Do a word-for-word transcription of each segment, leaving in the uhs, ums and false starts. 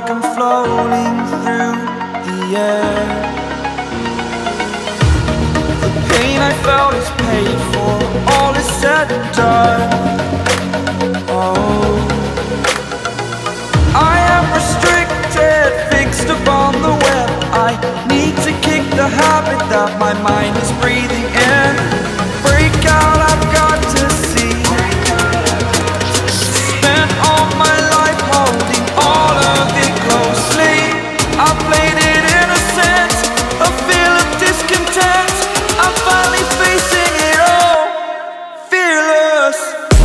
like I'm floating through the air. The pain I felt is paid for, all is said and done. Oh, I am restricted, fixed upon the web. I need to kick the habit that my mind is breathing in. Break out, I've got to see. Spent all my life holding all of it closely. I played it innocent, a feel of discontent. I'm finally facing it all, fearless.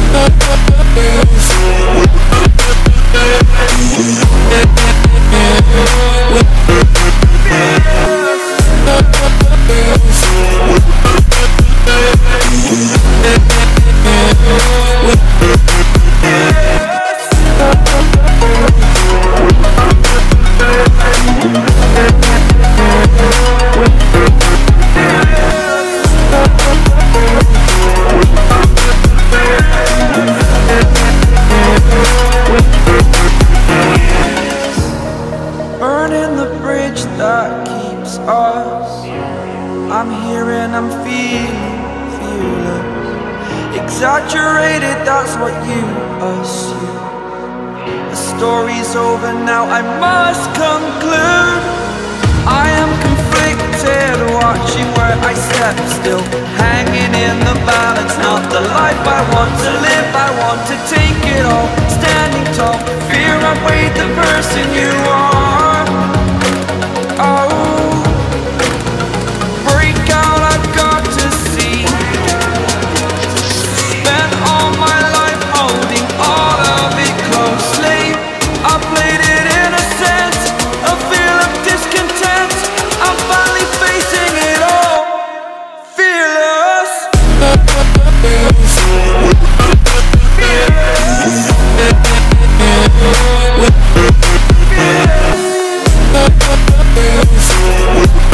Burning the bridge that keeps us. I'm here and I'm feeling fearless. Exaggerated, that's what you assume. The story's over now, I must conclude. I am conflicted, watching where I step still, hanging in the balance. Not the life I want to live, I want to take it all. Standing tall, fear outweighed the person you are. Oh, break out, I've got to see. Spent all my life holding all of it closely. I played it innocent, a feel of discontent. I'm finally facing it all, fearless. Fearless.